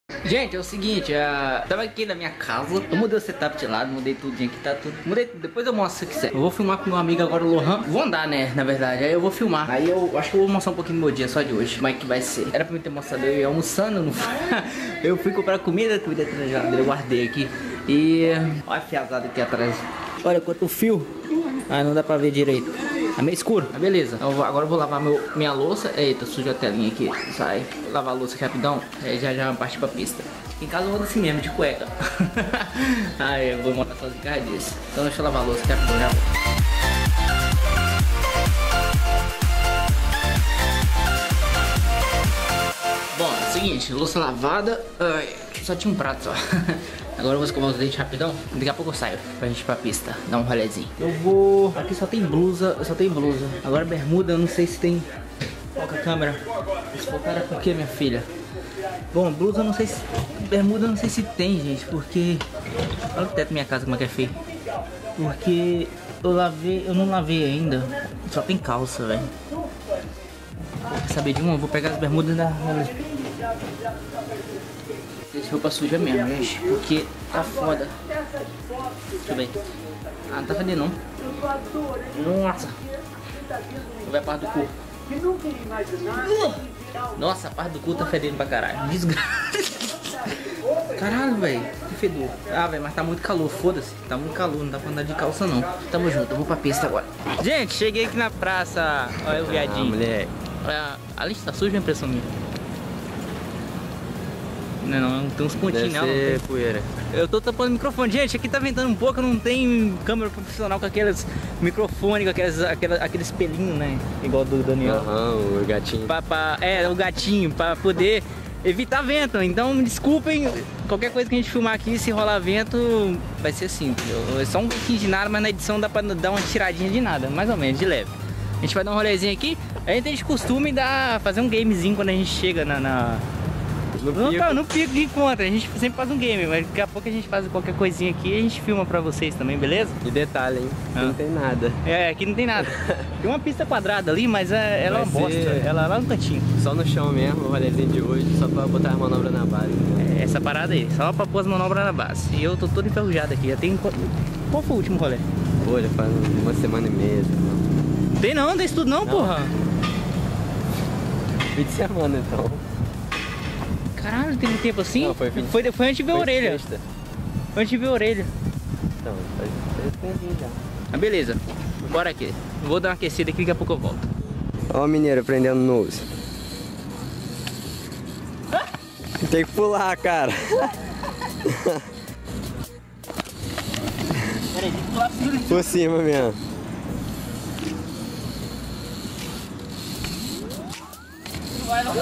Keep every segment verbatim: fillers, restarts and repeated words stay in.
Gente, é o seguinte, uh, tava aqui na minha casa, eu mudei o setup de lado, mudei tudinho aqui, tá tudo. Mudei tudo, depois eu mostro se você quiser. Eu vou filmar com meu amigo agora, o Lohan. Vou andar, né, na verdade, aí eu vou filmar. Aí eu acho que eu vou mostrar um pouquinho do meu dia, só de hoje, como é que vai ser. Era pra mim ter mostrado eu ir almoçando, não foi? Eu fui comprar comida, comida aqui na geladeira, eu guardei aqui. E olha a fiazada aqui atrás. Olha quanto fio. Ah, não dá pra ver direito. É meio escuro, ah, beleza. Eu vou, agora eu vou lavar meu, minha louça. Eita, sujou a telinha aqui. Sai. Vou lavar a louça aqui rapidão. Aí já já parte pra pista. Em casa eu vou assim mesmo, de cueca. Aí eu vou montar sozinho por causa disso. Então deixa eu lavar a louça aqui rapidão, já vou. Bom, é o seguinte, louça lavada. Ai, só tinha um prato só. Agora eu vou escovar os dentes rapidão. Daqui a pouco eu saio pra gente ir pra pista, dar um rolezinho. Eu vou... Aqui só tem blusa, só tem blusa. Agora bermuda, eu não sei se tem... Foca a câmera. Desfocar por quê, minha filha? Bom, blusa eu não sei se... Bermuda eu não sei se tem, gente, porque... Olha o teto da minha casa como é que é feio. Porque eu lavei... Eu não lavei ainda. Só tem calça, velho. Quer saber de uma? Eu vou pegar as bermudas da... Esse roupa suja mesmo, gente, porque tá foda. Deixa eu ver. Ah, não tá fedendo não. Nossa. Vou ver a parte do cu. Nossa, a parte do cu tá fedendo pra caralho. Desgraça. Caralho, velho. Que fedor. Ah, velho, mas tá muito calor, foda-se. Tá muito calor, não dá pra andar de calça não. Tamo junto, eu vou pra pista agora. Gente, cheguei aqui na praça. Olha o viadinho. Ah, moleque. Olha, ali tá suja a impressão minha. Não, não, tem uns pontinhos nela. Deve ser poeira. Eu tô tampando o microfone. Gente, aqui tá ventando um pouco, não tem câmera profissional com aqueles microfones, com aqueles, aqueles, aqueles pelinhos, né? Igual do Daniel. Aham, uhum, o gatinho. Pra, pra, é, o gatinho, pra poder evitar vento. Então, me desculpem, qualquer coisa que a gente filmar aqui, se rolar vento, vai ser assim. É só um pouquinho de nada, mas na edição dá pra dar uma tiradinha de nada, mais ou menos, de leve. A gente vai dar um rolezinho aqui. A gente tem de costume dar, fazer um gamezinho quando a gente chega na... na... No pico. Não, no pico de encontro, a gente sempre faz um game, mas daqui a pouco a gente faz qualquer coisinha aqui e a gente filma pra vocês também, beleza? E detalhe, hein? Ah. Não tem nada. É, aqui não tem nada. Tem uma pista quadrada ali, mas é, ela é uma bosta. Ela é lá no cantinho. Só no chão mesmo, o rolezinho de hoje, só pra botar as manobras na base. Né? É, essa parada aí, só pra pôr as manobras na base. E eu tô todo enferrujado aqui. Já tem... Qual foi o último rolê? Pô, já faz uma semana e meia. Não. Tem não, tem isso tudo não, não, porra. Fim de semana então. Caralho, tem muito tempo assim? Não, foi, foi, foi, foi antes de ver a orelha. Sexta. Foi antes de ver a orelha. Então, faz tempinho já. Ah, beleza. Bora aqui. Vou dar uma aquecida aqui, daqui a pouco eu volto. Ó o mineiro prendendo nose. Ah? Tem que pular, cara. Peraí, tem que pular por cima mesmo. Não vai não.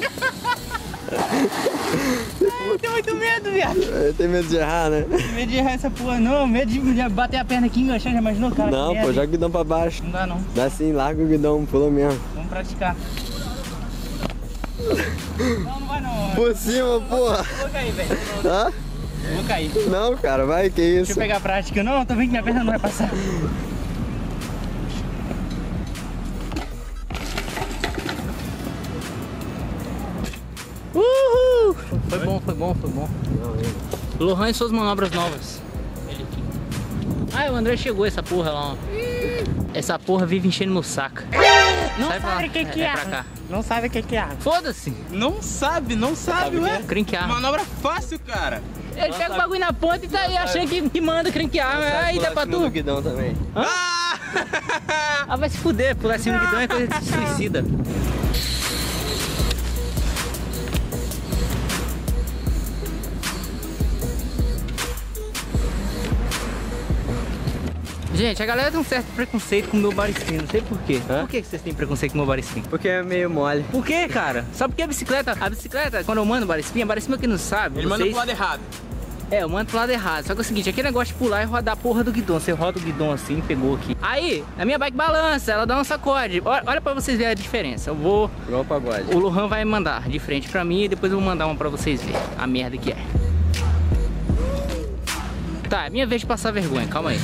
Ai, eu tenho muito medo, viado. Tem medo de errar, né? Tem medo de errar essa porra, não. Medo de bater a perna aqui e enganchar, já imaginou, cara? Não, pô, joga o guidão pra baixo. Não dá, não. Dá sim, larga o guidão, pula mesmo. Vamos praticar. Não, não vai não. Por cima, porra. Eu vou cair, velho. Hã? Eu vou cair. Não, cara, vai, que isso. Deixa eu pegar a prática. Não, tô vendo que minha perna não vai passar. Uhul! Foi bom, foi bom, foi bom. Lohan e suas manobras novas. Ele aqui. Ah, o André chegou, essa porra lá, ó. Essa porra vive enchendo meu saco. Não sai sabe o que, que é. É pra cá. Não sabe o que, que é. Foda-se. Não sabe, não sabe, ué. Crinquear. Manobra fácil, cara. Ele não pega sabe. O bagulho na ponta e tá aí achando que, que manda crinquear. Aí dá pra tu. No guidão também. Ah! Ah, vai se fuder. Pular cima do guidão é coisa de suicida. Gente, a galera tem um certo preconceito com o meu body spin, não sei por quê. Hã? Por que vocês têm preconceito com o meu body spin? Porque é meio mole. Por quê, cara? Só porque a bicicleta, a bicicleta, quando eu mando o body spin, a body spin quem não sabe, ele vocês... manda pro lado errado. É, eu mando pro lado errado. Só que é o seguinte, aquele negócio de pular e rodar a porra do guidão. Você roda o guidão assim, pegou aqui. Aí, a minha bike balança, ela dá um sacode. Olha, olha pra vocês verem a diferença. Eu vou... Igual o pagode. O Lohan vai mandar de frente pra mim e depois eu vou mandar uma pra vocês verem a merda que é. Tá, é minha vez de passar vergonha, calma aí.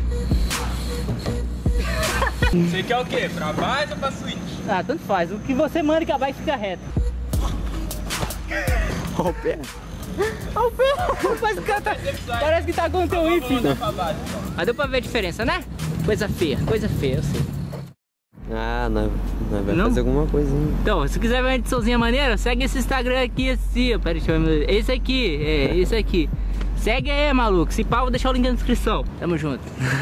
Você quer o quê? Pra baixo ou pra switch? Ah, tanto faz. O que você manda que a bike fica reta. Olha o pé. Olha o pé. Parece que tá, parece que tá com o teu hippie. Mas deu pra ver a diferença, né? Coisa feia, coisa feia, eu sei. Ah, não, não vai Não? fazer alguma coisinha. Então, se quiser ver uma ediçãozinha maneira, segue esse Instagram aqui, assim, pera, deixa eu ver. Esse aqui, é, esse aqui. Segue aí, maluco. Se pá, vou deixar o link na descrição. Tamo junto.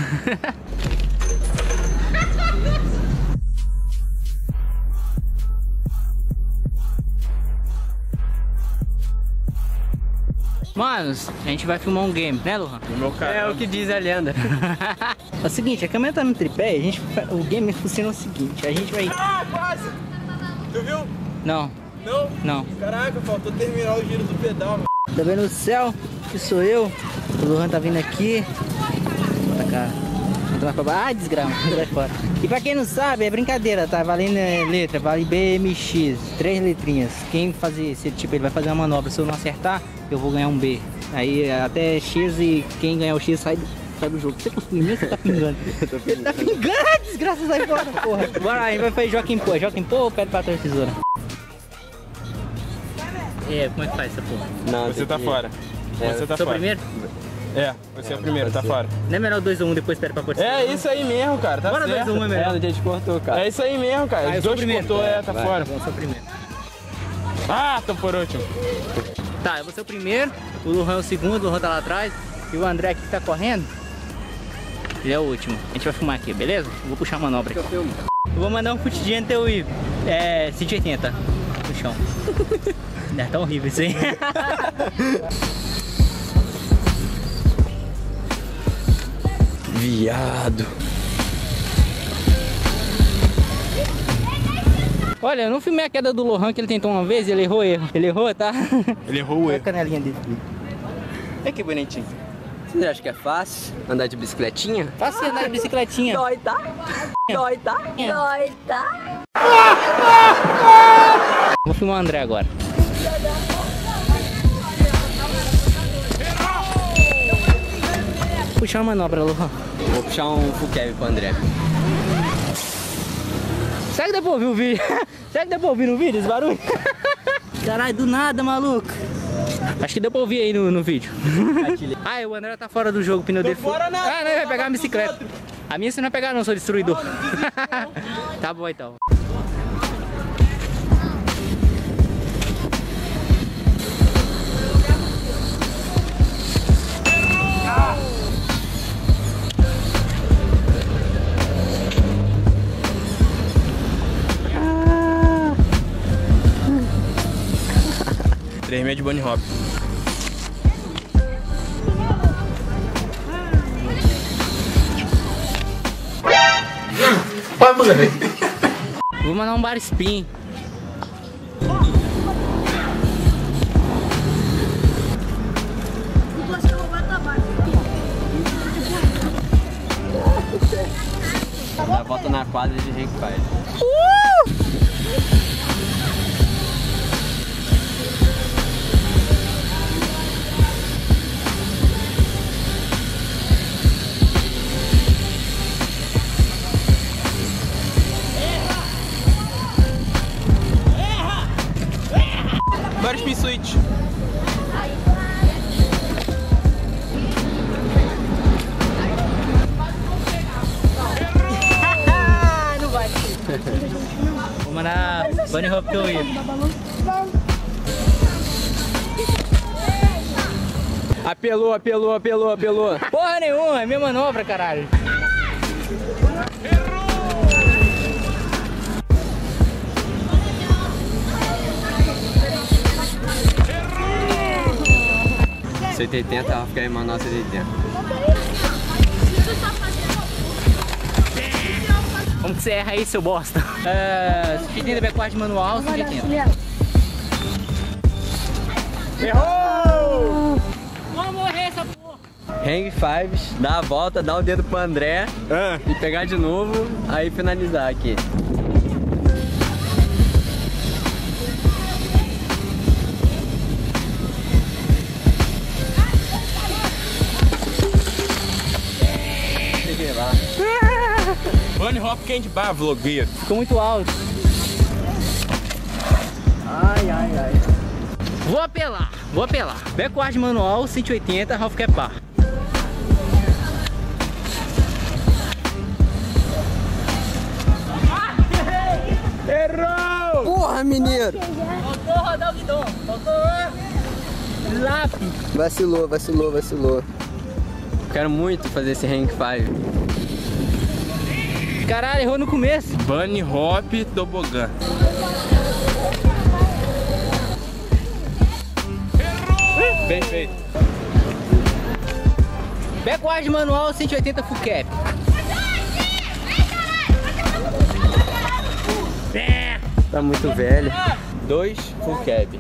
Manos, a gente vai filmar um game, né, Lohan? No meu canal. É o que diz a lenda. É o seguinte, a câmera tá no tripé, a gente, o game funciona o seguinte, a gente vai... Ah, quase! Tu viu? Não. Não? Não. Caraca, faltou terminar o giro do pedal, mano. Tá vendo o céu? Que sou eu. O Lohan tá vindo aqui. Pra cá. Ah, desgrama, vai fora. E pra quem não sabe, é brincadeira, tá? Valendo letra, vale B M X, três letrinhas. Quem fazer esse tipo, ele vai fazer uma manobra. Se eu não acertar, eu vou ganhar um B. Aí até X e quem ganhar o X sai do, sai do jogo. Você cuspiu mesmo, você tá pingando? Ele tá pingando, desgraça, sai fora, porra. Bora lá, a gente vai fazer Joaquim Pô. Joaquim Pô ou pé de papel tesoura? É, como é que faz essa porra? Não, Você tá que... fora. É, Você tá Sou o fora. primeiro? É, você é, é o primeiro, tá fora. Não é melhor dois ou um depois pera pra participar? É isso aí mesmo, cara, tá Bora certo. dois ou um é melhor. É, no dia de cortou, cara. É isso aí mesmo, cara. Ah, eu Os sou o dois primeiro. cortou, é, tá Vai. fora. Eu sou o primeiro. Ah, tô por último. Tá, eu vou ser o primeiro, o Lohan é o segundo, o Lohan tá lá atrás. E o André aqui que tá correndo, ele é o último. A gente vai filmar aqui, beleza? Eu vou puxar a manobra aqui. Eu vou mandar um futidinho até o é, cento e oitenta no chão. É tão horrível isso aí. Viado. Olha, eu não filmei a queda do Lohan que ele tentou uma vez e ele errou erro. Ele errou, tá? Ele errou o Olha a erro. canelinha dele. É que bonitinho. Você acha que é fácil andar de bicicletinha? Fácil andar de bicicletinha. Dói, tá? Dói, tá? Dói, tá? Vou filmar o André agora. Puxar uma manobra, Lohan. Vou puxar um full cab pro André. Será que dá pra ouvir o vídeo? Será que dá pra ouvir no vídeo esse barulho? Caralho, do nada, maluco. Acho que deu pra ouvir aí no, no vídeo. Ah, o André tá fora do jogo, o pneu dele foi. Fora nada, Ah, não, ele vai pegar a bicicleta. A minha você não vai pegar não, sou destruidor. Tá bom então. três meia de bunny hop. Vou mandar um bar spin. Dá a volta na quadra de gente faz. Bar spin switch. Não vai. Vou mandar bunny hop que eu ia. Apelou, apelou, apelou, apelou. Porra nenhuma, é minha manobra, caralho. cento e oitenta, ela fica aí, mano, cento e oitenta. Como que você erra aí, seu bosta? É, cento e oitenta backward manual, cento e oitenta. Errou! Vamos morrer essa porra. Hang fives, dá a volta, dá o dedo pro André Ah. e pegar de novo, aí finalizar aqui. Cheguei lá. Bunny hop candy bar, vlogueiro. Ficou muito alto. Ai, ai, ai. Vou apelar, vou apelar. Backward manual, cento e oitenta, half cap bar. Errou! Porra, mineiro! Faltou rodar o guidão, faltou slap. Vacilou, vacilou, vacilou. Quero muito fazer esse rank cinco. Caralho, errou no começo. Bunny Hop Tobogã. Errou! Bem feito. Backward manual, cento e oitenta full cap. Tá muito velho. Dois full cap.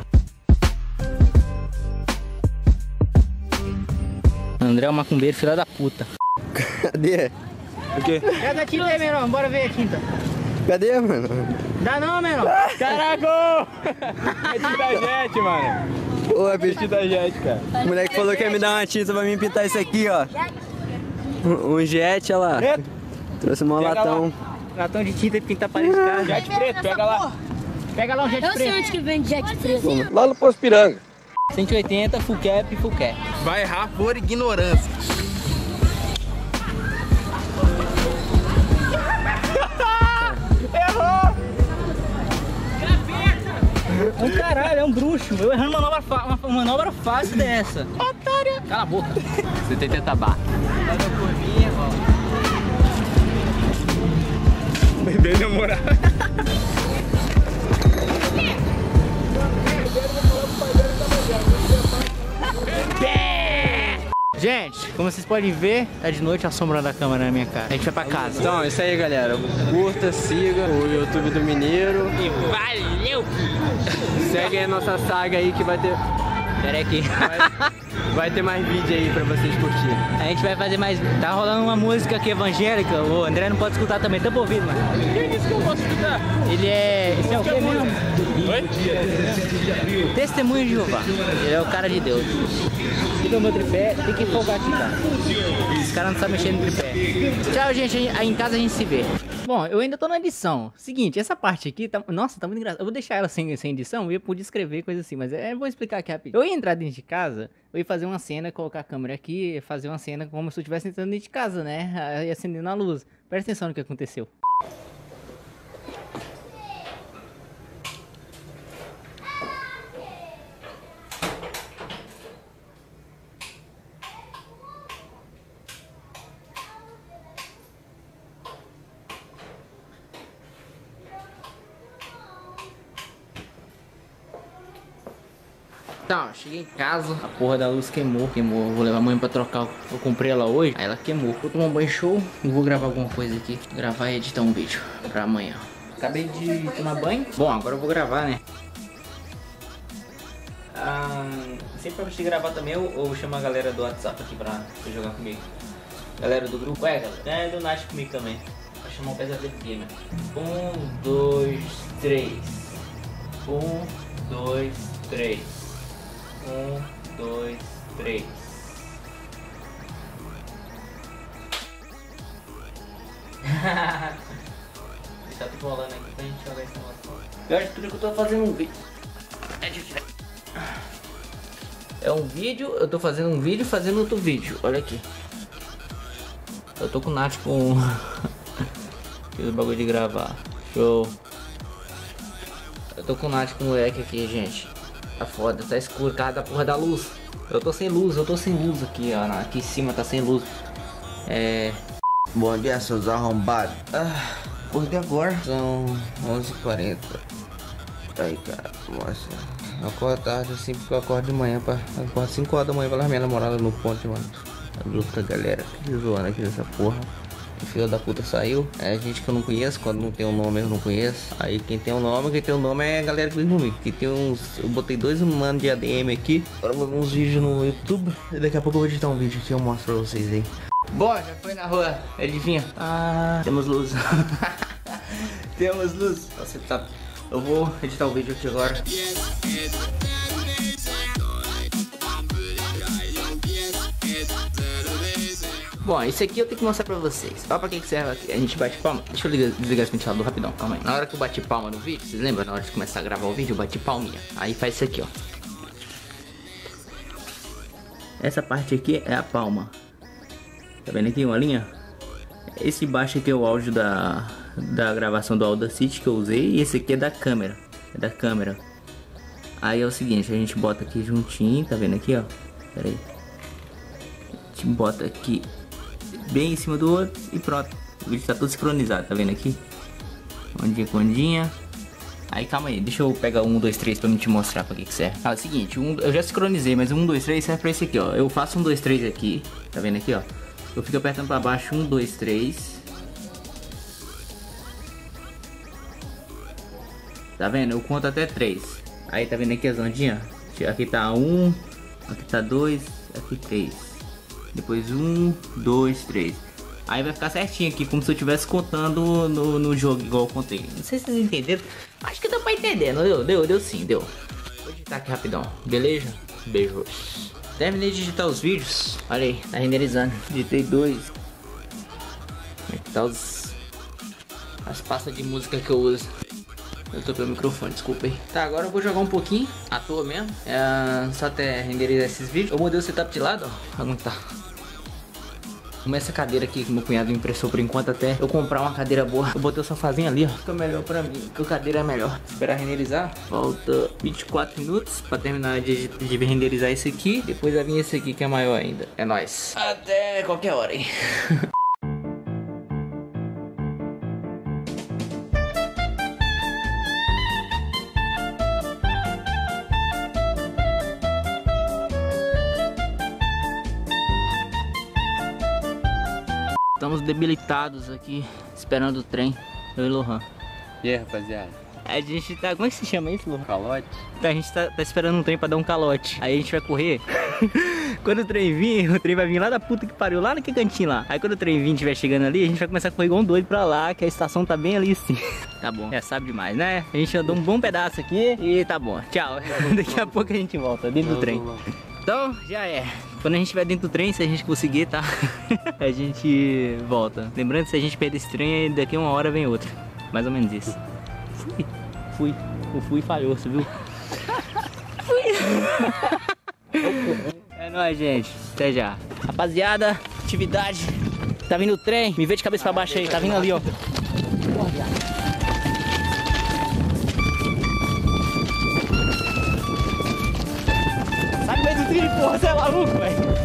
André é um macumbeiro, filha da puta. Cadê? O quê? Cadê a tinta aí, menor? Bora ver a tinta. Cadê, mano? Dá não, menor. Caraca! É tinta jet, mano. Ô, bicho. Tinta jet, cara. O moleque falou que ia me dar uma tinta pra mim pintar isso aqui, ó. Um, um jet, olha lá. Preto. Trouxe um latão. Latão de tinta e pintar a parede de casa. Jet preto, pega lá. Pega lá um jet Eu sei preto. onde que vende jet preto. Lá no Poço Piranga. cento e oitenta, full cap, full cap. Vai errar por ignorância. Errou! É um caralho, é um bruxo. Eu errando uma manobra, uma manobra fácil dessa. Otário. Cala a boca. Você tem que tentar bar. Vai dar curvinha, irmão. Bem demorado. Gente, como vocês podem ver, tá de noite assombrando a câmera na minha cara. A gente vai pra casa. Então, é isso aí, galera. Curta, siga o YouTube do Mineiro. E valeu! Segue aí a nossa saga aí que vai ter... Pera aí aqui. Vai, vai ter mais vídeo aí pra vocês curtirem. A gente vai fazer mais... Tá rolando uma música aqui evangélica. O André não pode escutar também. Tampa ouvindo, mano. Quem disse que eu posso escutar? Ele é... Esse é o quê mesmo? Oi? Testemunho de Jeová. Ele é o cara de Deus. Fica o meu tripé. Tem que folgar aqui, tá? Esse cara não sabe mexer no tripé. Tchau, gente. Aí em casa a gente se vê. Bom, eu ainda tô na edição. Seguinte, essa parte aqui tá... Nossa, tá muito engraçado. Eu vou deixar ela sem, sem edição. Eu ia poder escrever coisa assim, mas eu vou explicar aqui rapidinho. Eu ia entrar dentro de casa, eu ia fazer uma cena, colocar a câmera aqui, fazer uma cena como se eu estivesse entrando dentro de casa, né? Aí acendendo a luz. Presta atenção no que aconteceu. Tá, cheguei em casa, a porra da luz queimou, queimou, vou levar a mãe pra trocar, eu comprei ela hoje, aí ela queimou. Vou tomar um banho show e vou gravar alguma coisa aqui, gravar e editar um vídeo pra amanhã. Acabei de tomar banho, bom, agora eu vou gravar, né? Ah, sempre pra você gravar também, eu, eu chamo a galera do WhatsApp aqui pra, pra jogar comigo. Galera do grupo, é galera, é do Nath comigo também, pra chamar o Pesadelo Gamer. Um, dois, três. Um, dois, três. Um, dois, três. Tá tudo rolando aqui pra gente jogar esse negócio. Pior de tudo é que eu tô fazendo um vídeo. É um vídeo, eu tô fazendo um vídeo fazendo outro vídeo. Olha aqui. Eu tô com o Nath com fiz o bagulho de gravar. Show. Eu tô com o Nath com o moleque aqui, gente. Tá foda, tá escuro, cara da porra da luz. Eu tô sem luz, eu tô sem luz aqui, ó. Aqui em cima tá sem luz. É... Bom dia, seus arrombados. Ah, acordei agora. São onze e quarenta. Aí, cara, nossa. Eu acordo tarde assim porque eu acordo de manhã pra... Eu acordo cinco horas da manhã pra levar minha namorada no ponte, mano. A luta, galera. Que zoando aqui nessa porra. O filho da puta saiu. É gente que eu não conheço. Quando não tem um nome eu não conheço. Aí quem tem um nome, quem tem um nome é a galera que vive comigo. Que tem uns. Eu botei dois manos de A D M aqui. Agora eu vou ver uns vídeos no YouTube. E daqui a pouco eu vou editar um vídeo que eu mostro pra vocês aí. Bom, já foi na rua. Adivinha? Ah, temos luz. Temos luz. Você tá. Eu vou editar o vídeo aqui agora. Bom, isso aqui eu tenho que mostrar pra vocês. Olha pra que serve aqui. A gente bate palma. Deixa eu ligar, desligar esse ventilador rapidão, calma aí. Na hora que eu bati palma no vídeo, vocês lembram? Na hora de começar a gravar o vídeo, eu bati palminha. Aí faz isso aqui, ó. Essa parte aqui é a palma. Tá vendo aqui uma linha? Esse baixo aqui é o áudio da, da gravação do Audacity que eu usei. E esse aqui é da câmera. É da câmera. Aí é o seguinte, a gente bota aqui juntinho, tá vendo aqui, ó? Pera aí. A gente bota aqui bem em cima do outro e pronto. O vídeo tá todo sincronizado, tá vendo aqui? Ondinha com ondinha. Aí calma aí, deixa eu pegar um, dois, três pra me te mostrar pra que que serve. Ah, é o seguinte, um, eu já sincronizei, mas um, dois, três serve pra esse aqui, ó. Eu faço um, dois, três aqui, tá vendo aqui, ó? Eu fico apertando pra baixo, um, dois, três. Tá vendo? Eu conto até três. Aí tá vendo aqui as ondinhas? Aqui tá um, aqui tá dois, aqui três. Depois um, dois, três. Aí vai ficar certinho aqui, como se eu estivesse contando no, no jogo, igual eu contei. Não sei se vocês entenderam. Acho que deu pra entender, não deu? Deu, deu sim, deu. Vou digitar aqui rapidão, beleza? Beijos. Terminei de digitar os vídeos. Olha aí, tá renderizando. Digitei dois. Como é que tá os... as pastas de música que eu uso. Eu tô pelo microfone, desculpa aí. Tá, agora eu vou jogar um pouquinho, à toa mesmo. É, só até renderizar esses vídeos. Eu mudei o setup de lado, ó. Como tá? Como essa cadeira aqui que meu cunhado me emprestou por enquanto até eu comprar uma cadeira boa. Eu botei o sofazinho ali, ó. Fica melhor pra mim, porque a cadeira é melhor. Esperar renderizar. Falta vinte e quatro minutos pra terminar de, de renderizar esse aqui. Depois vai vir esse aqui que é maior ainda. É nóis. Até qualquer hora, hein. Estamos debilitados aqui, esperando o trem, eu e Lohan. E aí, rapaziada? A gente tá... Como é que se chama isso, Lohan? Calote? Tá, a gente tá, tá esperando um trem pra dar um calote. Aí a gente vai correr. Quando o trem vir, o trem vai vir lá da puta que pariu, lá naquele cantinho lá. Aí quando o trem vir e estiver chegando ali, a gente vai começar a correr igual um doido pra lá, que a estação tá bem ali assim. Tá bom, já sabe demais, né? A gente andou um bom pedaço aqui e tá bom. Tchau. Daqui a pouco a gente volta dentro do trem. Então, já é. Quando a gente estiver dentro do trem, se a gente conseguir, tá? A gente volta. Lembrando, se a gente perder esse trem, daqui a uma hora vem outro. Mais ou menos isso. Fui. Fui. O fui falhou, você viu? Fui. É nóis, gente. Até já. Rapaziada, atividade. Tá vindo o trem. Me vê de cabeça pra baixo aí. Tá vindo ali, ó. Sai com esse trilho, porra. Você é maluco, velho.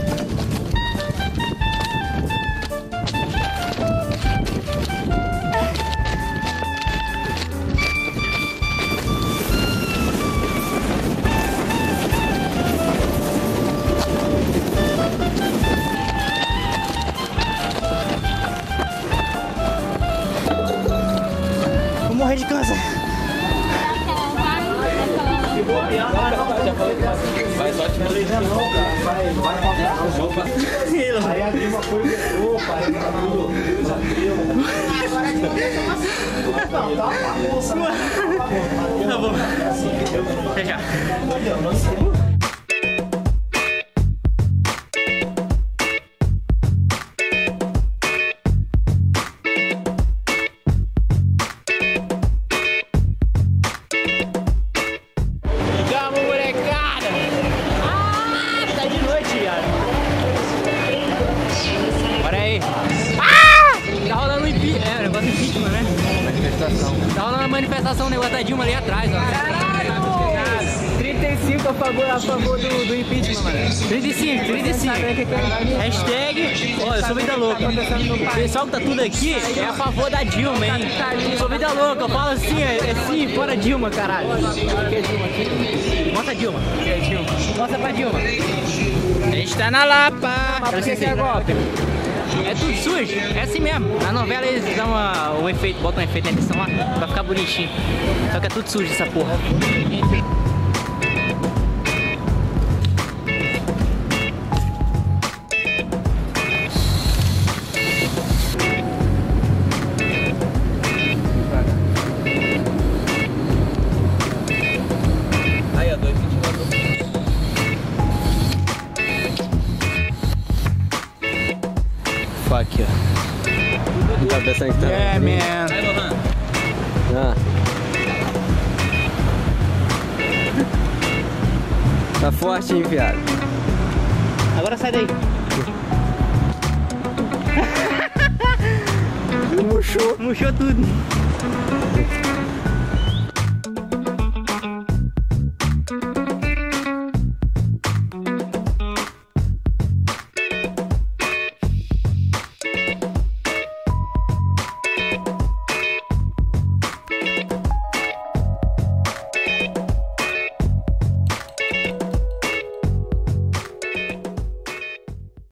Vou morrer de câncer. Vai só te molestar. Vai, vai, vai. Opa. Aí a Dilma foi. Opa, aí tá tudo. Tá bom. Até já. Tá rolando a manifestação, o negócio da Dilma ali atrás, ó. Caralho! trinta e cinco a favor, a favor do, do impeachment, mano. trinta e cinco, trinta e cinco. Hashtag, ó, eu sou vida louca. O pessoal que tá tudo aqui é a favor da Dilma, hein? Sou vida louca, eu falo assim, é, é sim, fora Dilma, caralho. Mostra a Dilma. Mostra pra Dilma. A gente tá na Lapa. Por que que é golpe? É tudo sujo, é assim mesmo. Na novela eles dão uma, um efeito, botam um efeito na edição lá pra ficar bonitinho. Só que é tudo sujo essa porra. Aí, ó, dois ventiladores. Aqui, ó. Tá pensando que tá. Yeah, man. Aí, Lohan. Ah. Tá forte, hein, viado? Agora Agora sai daí. Murchou. Murchou tudo.